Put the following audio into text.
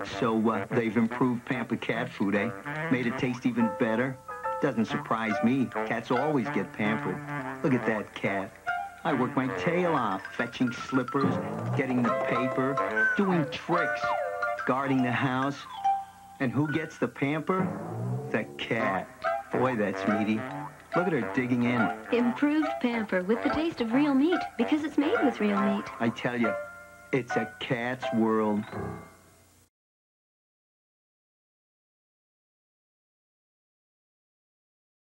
So, they've improved Pamper cat food, eh? Made it taste even better? Doesn't surprise me. Cats always get pampered. Look at that cat. I work my tail off, fetching slippers, getting the paper, doing tricks, guarding the house. And who gets the pamper? The cat. Boy, that's meaty. Look at her digging in. Improved Pamper with the taste of real meat, because it's made with real meat. I tell you, it's a cat's world.